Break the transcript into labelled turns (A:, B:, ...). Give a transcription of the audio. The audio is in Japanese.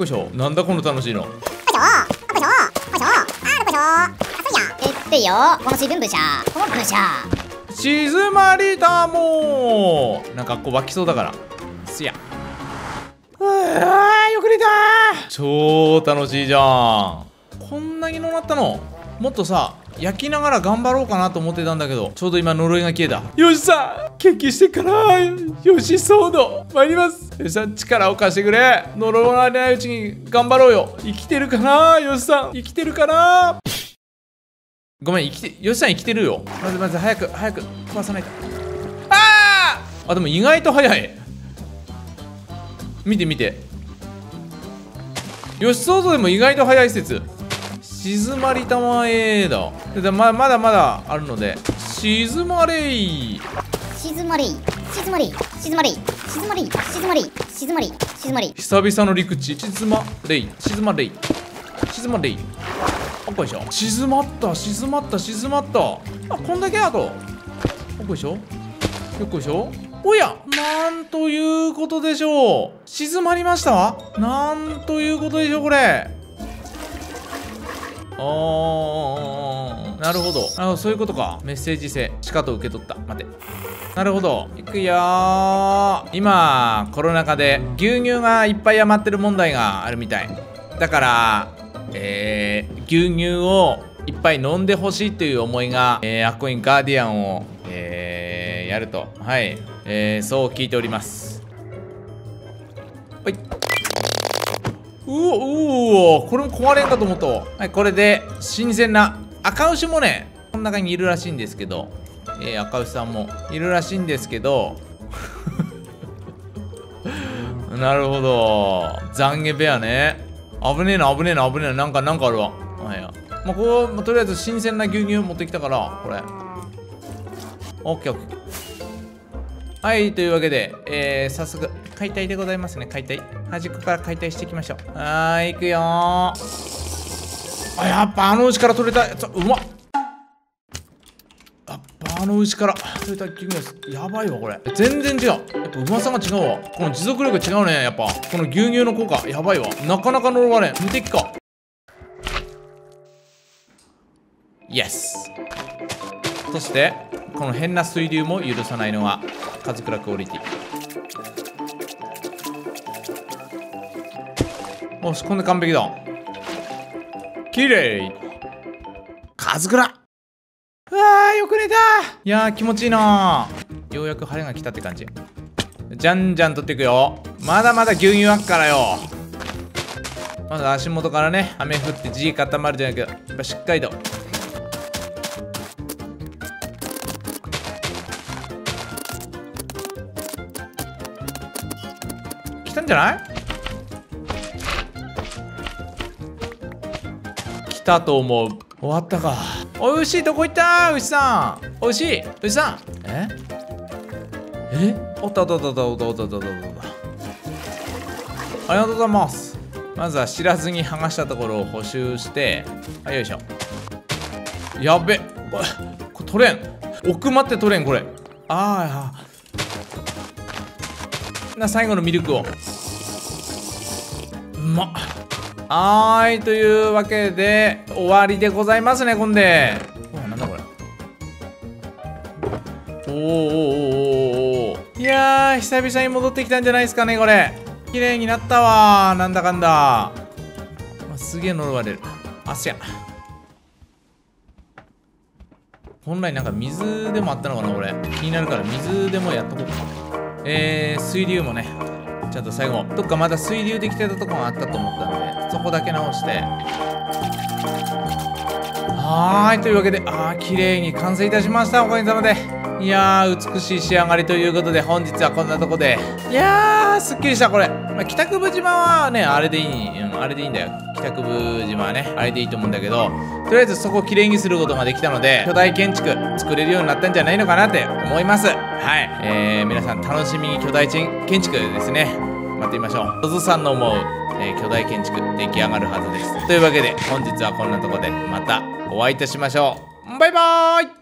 A: こいしょ。なんだこの楽しいの。
B: ってよ、この水分ブシャー、このブシャー。
A: 静まりたもう。なんかこう湧きそうだからすや。あーよく寝た。超楽しいじゃん。こんなにのなったの。もっとさ焼きながら頑張ろうかなと思ってたんだけど、ちょうど今呪いが消えた。よしさん決起してからよしソード参ります。よしさん力を貸してくれ。呪われないうちに頑張ろうよ。生きてるかなよしさん、生きてるかな。ごめん、よしさん生きてるよ。まず早く飛ばさないと。でも意外と早い。見てよしソードでも意外と早い説。静まりたまえだ。まだまだあるので静まれい。
B: 静まり静まり静まり静まり静まり静まり静まり。
A: 久々の陸地。静まれい静まれい静まれい。おっこいしょ。静まった静まった静まった。こんだけあと。おっこいしょよっこいしょ。おや、なんということでしょう。静まりましたわ。なんということでしょうこれ。なるほど。そういうことか。メッセージ性しかと受け取った。待て。なるほど。いくよー。今コロナ禍で牛乳がいっぱい余ってる問題があるみたいだから、牛乳をいっぱい飲んでほしいという思いが、アコインガーディアンを、やると、はい、そう聞いております。はい。これも壊れんかと思った。はい、これで新鮮な赤牛もねこの中にいるらしいんですけど、赤牛さんもいるらしいんですけどなるほど。懺悔ベアね。危ねえななんかあるわ。とりあえず新鮮な牛乳持ってきたからこれオッケー。はい、というわけで、早速解体でございますね。解体端っこから解体していきましょう。はーい、いくよー。やっぱ牛から取れた。うまっ。やっぱ牛から取れた牛乳やばいわこれ。全然違う。やっぱうまさが違うわ。この持続力違うね。やっぱこの牛乳の効果やばいわ。なかなか呪われん。無敵か。イエス。そしてこの変な水流も許さないのがカズクラクオリティ。よし、こんで完璧だ。きれい。カズクラ。よく寝た。いやー気持ちいいな。ようやく晴れが来たって感じ。じゃんじゃん取っていくよ。まだまだ牛乳あっからよ。まず足元からね雨降って地固まるじゃないけど、やっぱしっかりと来たんじゃない？来たと思う。終わったか。おい、牛どこ行った？牛さん。おいしい。牛さん。おった。ありがとうございます。まずは知らずに剥がしたところを補修して、よいしょ。やべ。これ取れん。奥まって取れんこれ。最後のミルクを。うまっ。というわけで終わりでございますね。こんでなんだこれ。いやー久々に戻ってきたんじゃないですかね。これ綺麗になったわ。なんだかんだ、すげえ呪われる。や本来なんか水でもあったのかな。これ気になるから水でもやっとこうか。水流もねちゃんと最後どっかまだ水流できてたとこがあったと思ったんでそこだけ直して。というわけで綺麗に完成いたしました。おかげさまで。いやー美しい仕上がりということで本日はこんなとこで。いやーすっきりしたこれ。北久保島はねあれでいいんだよ。北久保島はねあれでいいと思うんだけど、とりあえずそこをきれいにすることができたので巨大建築作れるようになったんじゃないのかなって思います。皆さん楽しみに巨大建築ですね待ってみましょう。ZOZOさんの思う、巨大建築出来上がるはずです。というわけで本日はこんなとこでまたお会いいたしましょう。バイバーイ。